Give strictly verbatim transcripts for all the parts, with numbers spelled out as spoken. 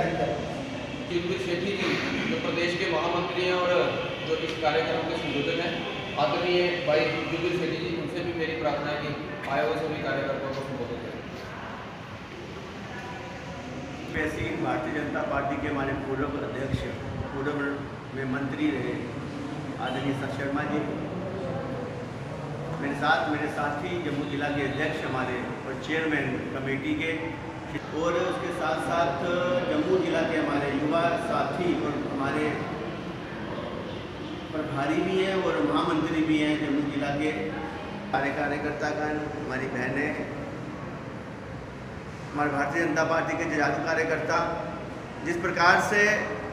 दिक्कत? युगवीर सेठी जी जो प्रदेश के महामंत्री हैं और जो इस कार्यक्रम के संयोजक हैं, आदरणीय भाई युगवीर सेठी जी, उनसे भी मेरी प्रार्थना है कि आए हुए सभी कार्यकर्ताओं को संबोधित करें। वैसे ही भारतीय जनता पार्टी के हमारे पूर्व अध्यक्ष, पूर्व में मंत्री रहे आदरणीय सर शर्मा जी, मेरे साथ मेरे साथी जम्मू जिला के अध्यक्ष हमारे और चेयरमैन कमेटी के, और उसके साथ साथ जम्मू जिला के हमारे युवा साथी और हमारे प्रभारी भी हैं और महामंत्री भी हैं जम्मू जिला के, सारे कार्यकर्तागण, हमारी बहनें, हमारे भारतीय जनता पार्टी के जुझारू कार्यकर्ता, जिस प्रकार से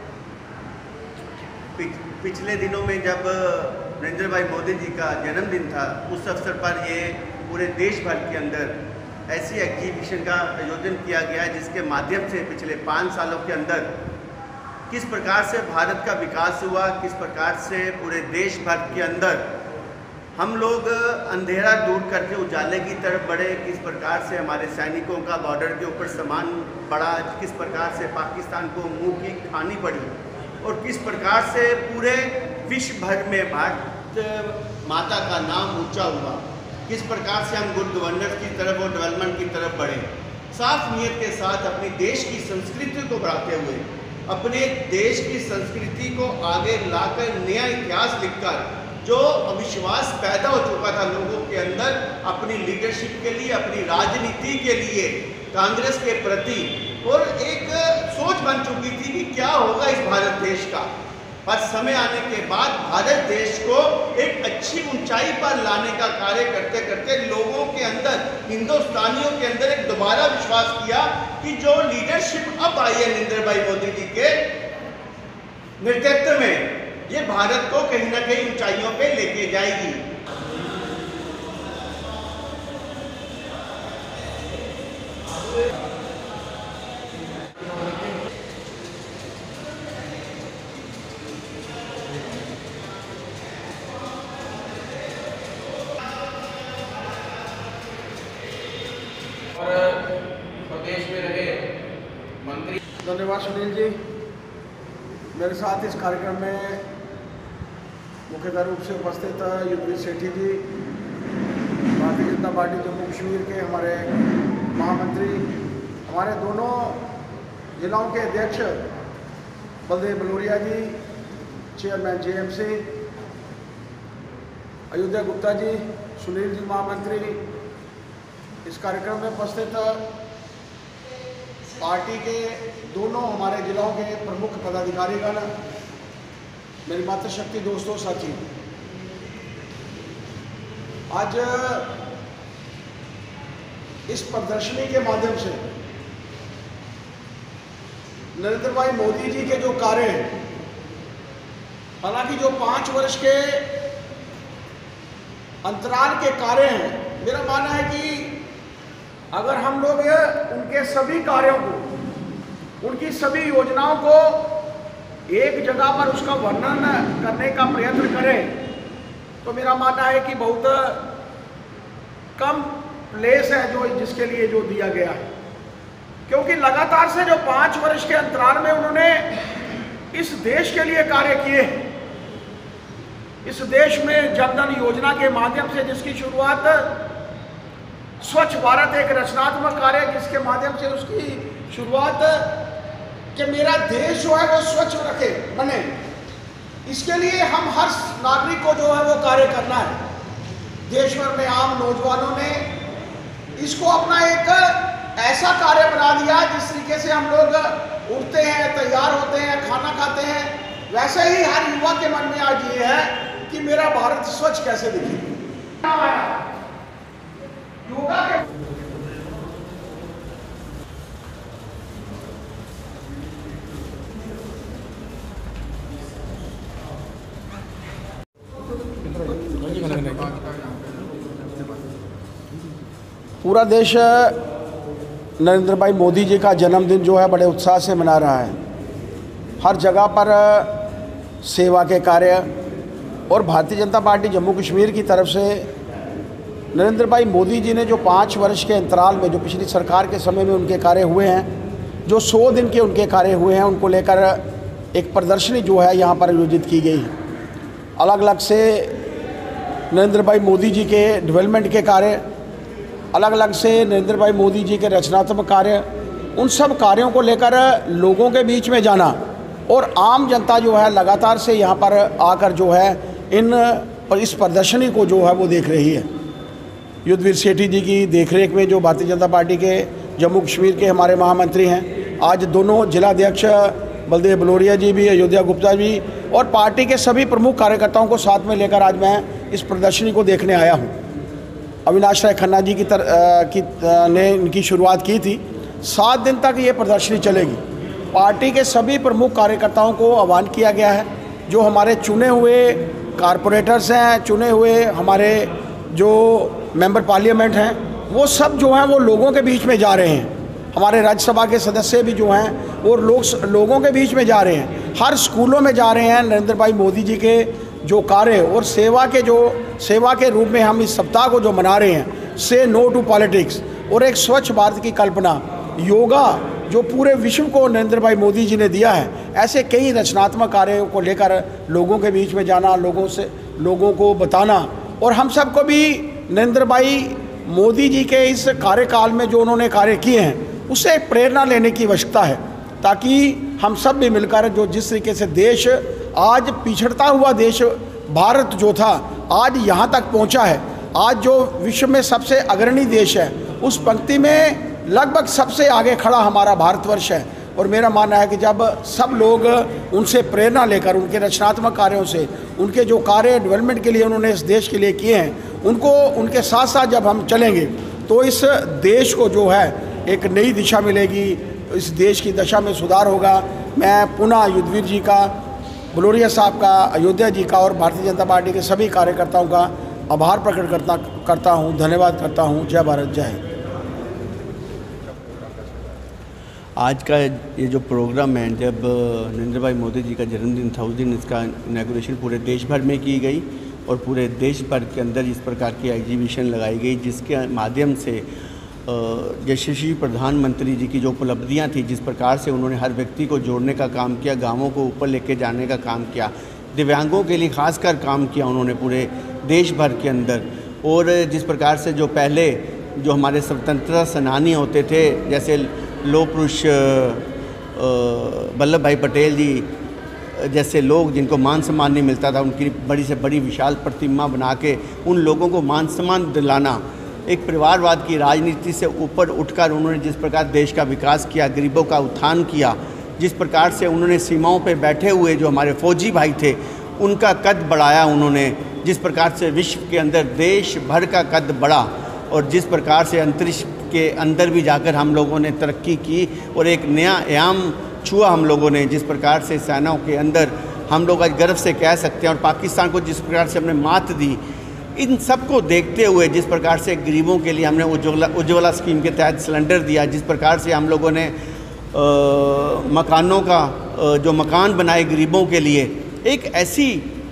पिछ, पिछले दिनों में जब नरेंद्र भाई मोदी जी का जन्मदिन था, उस अवसर पर ये पूरे देश भर के अंदर ऐसी एग्जीबिशन का आयोजन किया गया है जिसके माध्यम से पिछले पाँच सालों के अंदर किस प्रकार से भारत का विकास हुआ, किस प्रकार से पूरे देश भर के अंदर हम लोग अंधेरा दूर करके उजाले की तरफ बढ़े, किस प्रकार से हमारे सैनिकों का बॉर्डर के ऊपर सम्मान बढ़ा, किस प्रकार से पाकिस्तान को मुंह की खानी पड़ी और किस प्रकार से पूरे विश्व भर में भारत माता का नाम ऊंचा हुआ, किस प्रकार से हम गुड गवर्नेंस की तरफ और डेवलपमेंट की तरफ बढ़े, साफ नीयत के साथ अपनी देश की संस्कृति को बढ़ाते हुए, अपने देश की संस्कृति को आगे लाकर नया इतिहास लिखकर जो अविश्वास पैदा हो चुका था लोगों के अंदर अपनी लीडरशिप के लिए, अपनी राजनीति के लिए, कांग्रेस के प्रति, और एक सोच बन चुकी थी कि क्या होगा इस भारत देश का। पर समय आने के बाद भारत देश को एक अच्छी ऊंचाई पर लाने का कार्य करते करते लोगों के अंदर, हिंदुस्तानियों के अंदर एक दोबारा विश्वास किया कि जो लीडरशिप अब आई है नरेंद्र भाई मोदी जी के नेतृत्व में, ये भारत को कहीं ना कहीं ऊंचाइयों पे लेके जाएगी। और प्रदेश में रहे मंत्री। धन्यवाद सुनील जी। मेरे साथ इस कार्यक्रम में मुख्य रूप से उपस्थित युगवीर सेठी जी, भारतीय जनता पार्टी जम्मू कश्मीर के हमारे महामंत्री, हमारे दोनों जिलों के अध्यक्ष Baldev Baloria ji, chairman J M C, Ayodhya Gupta ji, Sunil ji महामंत्री, इस कार्यक्रम में उपस्थित पार्टी के दोनों हमारे जिलों के प्रमुख पदाधिकारीगण, मेरी मातृशक्ति दोस्तों, साथी, आज इस प्रदर्शनी के माध्यम से नरेंद्र भाई मोदी जी के जो कार्य हैं, हालांकि जो पाँच वर्ष के अंतराल के कार्य हैं, मेरा मानना है कि अगर हम लोग उनके सभी कार्यों को, उनकी सभी योजनाओं को एक जगह पर उसका वर्णन करने का प्रयत्न करें तो मेरा मानना है कि बहुत कम प्लेस है जो जिसके लिए जो दिया गया है, क्योंकि लगातार से जो पाँच वर्ष के अंतराल में उन्होंने इस देश के लिए कार्य किए हैं। इस देश में जनधन योजना के माध्यम से जिसकी शुरुआत, स्वच्छ भारत एक रचनात्मक कार्य जिसके माध्यम से उसकी शुरुआत कि मेरा देश जो है वो स्वच्छ रखे बने, इसके लिए हम हर नागरिक को जो है वो कार्य करना है। देश भर में आम नौजवानों ने इसको अपना एक ऐसा कार्य बना दिया जिस तरीके से हम लोग उठते हैं, तैयार होते हैं, खाना खाते हैं, वैसे ही हर युवा के मन में आज ये है कि मेरा भारत स्वच्छ कैसे दिखे। योगा के पूरा देश नरेंद्र भाई मोदी जी का जन्मदिन जो है बड़े उत्साह से मना रहा है। हर जगह पर सेवा के कार्य, और भारतीय जनता पार्टी जम्मू कश्मीर की तरफ से नरेंद्र भाई मोदी जी ने जो पाँच वर्ष के अंतराल में जो पिछली सरकार के समय में उनके कार्य हुए हैं, जो सौ दिन के उनके कार्य हुए हैं उनको लेकर एक प्रदर्शनी जो है यहाँ पर आयोजित की गई। अलग अलग से नरेंद्र भाई मोदी जी के डेवलपमेंट के कार्य, अलग अलग से नरेंद्र भाई मोदी जी के रचनात्मक कार्य, उन सब कार्यों को लेकर लोगों के बीच में जाना और आम जनता जो है लगातार से यहाँ पर आकर जो है इन इस प्रदर्शनी को जो है वो देख रही है। युद्धवीर सेठी जी की देखरेख में जो भारतीय जनता पार्टी के जम्मू कश्मीर के हमारे महामंत्री हैं, आज दोनों जिलाध्यक्ष बलदेव बलोरिया जी भी, अयोध्या गुप्ता भी और पार्टी के सभी प्रमुख कार्यकर्ताओं को साथ में लेकर आज मैं इस प्रदर्शनी को देखने आया हूँ। अविनाश राय खन्ना जी की तर की ने इनकी शुरुआत की थी। सात दिन तक ये प्रदर्शनी चलेगी। पार्टी के सभी प्रमुख कार्यकर्ताओं को आह्वान किया गया है, जो हमारे चुने हुए कारपोरेटर्स हैं, चुने हुए हमारे जो मेंबर पार्लियामेंट हैं, वो सब जो हैं वो लोगों के बीच में जा रहे हैं। हमारे राज्यसभा के सदस्य भी जो हैं वो लोग लोगों के बीच में जा रहे हैं, हर स्कूलों में जा रहे हैं। नरेंद्र भाई मोदी जी के जो कार्य और सेवा के जो सेवा के रूप में हम इस सप्ताह को जो मना रहे हैं, से नो टू पॉलिटिक्स और एक स्वच्छ भारत की कल्पना, योगा जो पूरे विश्व को नरेंद्र भाई मोदी जी ने दिया है, ऐसे कई रचनात्मक कार्यों को लेकर लोगों के बीच में जाना, लोगों से लोगों को बताना और हम सबको भी नरेंद्र भाई मोदी जी के इस कार्यकाल में जो उन्होंने कार्य किए हैं उससे एक प्रेरणा लेने की आवश्यकता है, ताकि हम सब भी मिलकर जो जिस तरीके से देश आज पिछड़ता हुआ देश भारत जो था आज यहाँ तक पहुँचा है, आज जो विश्व में सबसे अग्रणी देश है उस पंक्ति में लगभग सबसे आगे खड़ा हमारा भारतवर्ष है। और मेरा मानना है कि जब सब लोग उनसे प्रेरणा लेकर, उनके रचनात्मक कार्यों से, उनके जो कार्य डेवलपमेंट के लिए उन्होंने इस देश के लिए किए हैं, उनको उनके साथ साथ जब हम चलेंगे तो इस देश को जो है एक नई दिशा मिलेगी, इस देश की दशा में सुधार होगा। मैं पुनः युद्धवीर जी का, बलोरिया साहब का, अयोध्या जी का और भारतीय जनता पार्टी के सभी कार्यकर्ताओं का आभार प्रकट करता करता हूँ, धन्यवाद करता हूँ। जय भारत, जय हिंद। आज का ये जो प्रोग्राम है, जब नरेंद्र भाई मोदी जी का जन्मदिन था उस दिन इसका इनॉग्रेशन पूरे देश भर में की गई और पूरे देश भर के अंदर इस प्रकार की एग्जीबिशन लगाई गई, जिसके माध्यम से यशस्वी प्रधानमंत्री जी की जो उपलब्धियां थी, जिस प्रकार से उन्होंने हर व्यक्ति को जोड़ने का काम किया, गाँवों को ऊपर लेके जाने का काम किया, दिव्यांगों के लिए खासकर काम किया उन्होंने पूरे देश भर के अंदर। और जिस प्रकार से जो पहले जो हमारे स्वतंत्रता सेनानी होते थे, जैसे लौह पुरुष वल्लभ भाई पटेल जी जैसे लोग जिनको मान सम्मान नहीं मिलता था, उनकी बड़ी से बड़ी विशाल प्रतिमा बना के उन लोगों को मान सम्मान दिलाना, एक परिवारवाद की राजनीति से ऊपर उठकर उन्होंने जिस प्रकार देश का विकास किया, गरीबों का उत्थान किया, जिस प्रकार से उन्होंने सीमाओं पे बैठे हुए जो हमारे फौजी भाई थे उनका कद बढ़ाया उन्होंने, जिस प्रकार से विश्व के अंदर देश भर का कद बढ़ा और जिस प्रकार से अंतरिक्ष के अंदर भी जाकर हम लोगों ने तरक्की की और एक नया आयाम छुआ हम लोगों ने, जिस प्रकार से सेनाओं के अंदर हम लोग आज गर्व से कह सकते हैं, और पाकिस्तान को जिस प्रकार से हमने मात दी, इन सब को देखते हुए जिस प्रकार से गरीबों के लिए हमने उज्ज्वला उज्ज्वला स्कीम के तहत सिलेंडर दिया, जिस प्रकार से हम लोगों ने आ, मकानों का आ, जो मकान बनाए गरीबों के लिए, एक ऐसी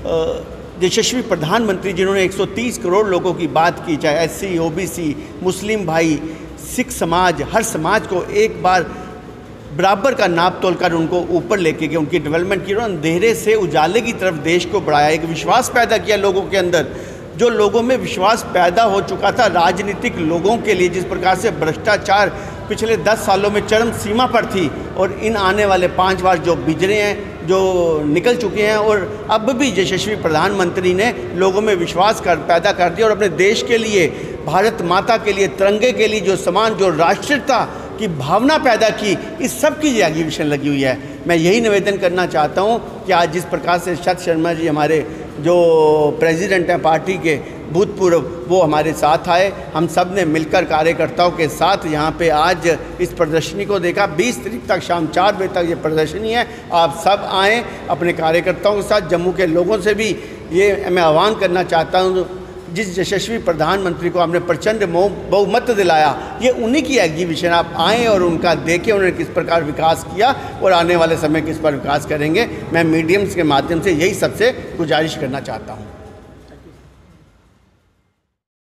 यशस्वी प्रधानमंत्री जिन्होंने एक सौ तीस करोड़ लोगों की बात की, चाहे एससी, ओबीसी, मुस्लिम भाई, सिख समाज, हर समाज को एक बार बराबर का नाप तोल कर उनको ऊपर लेके गए, उनकी डेवलपमेंट की, अंधेरे से उजाले की तरफ देश को बढ़ाया, एक विश्वास पैदा किया लोगों के अंदर, जो लोगों में विश्वास पैदा हो चुका था राजनीतिक लोगों के लिए, जिस प्रकार से भ्रष्टाचार पिछले दस सालों में चरम सीमा पर थी और इन आने वाले पाँच वर्ष जो बिजरे हैं, जो निकल चुके हैं, और अब भी यशस्वी प्रधानमंत्री ने लोगों में विश्वास कर पैदा कर दिया और अपने देश के लिए, भारत माता के लिए, तिरंगे के लिए जो समान, जो राष्ट्रीयता की भावना पैदा की, इस सब की एग्जीबिशन लगी हुई है। मैं यही निवेदन करना चाहता हूँ कि आज जिस प्रकार से शरद शर्मा जी हमारे जो प्रेसिडेंट हैं पार्टी के भूतपूर्व, वो हमारे साथ आए, हम सब ने मिलकर कार्यकर्ताओं के साथ यहाँ पे आज इस प्रदर्शनी को देखा। बीस तारीख तक शाम चार बजे तक ये प्रदर्शनी है, आप सब आएँ अपने कार्यकर्ताओं के साथ। जम्मू के लोगों से भी ये मैं आह्वान करना चाहता हूँ, जिस यशस्वी प्रधानमंत्री को हमने प्रचंड बहुमत दिलाया, ये उन्हीं की एग्जीबिशन, आप आएँ और उनका देखें उन्होंने किस प्रकार विकास किया और आने वाले समय किस पर विकास करेंगे। मैं मीडियम्स के माध्यम से यही सबसे गुजारिश करना चाहता हूँ।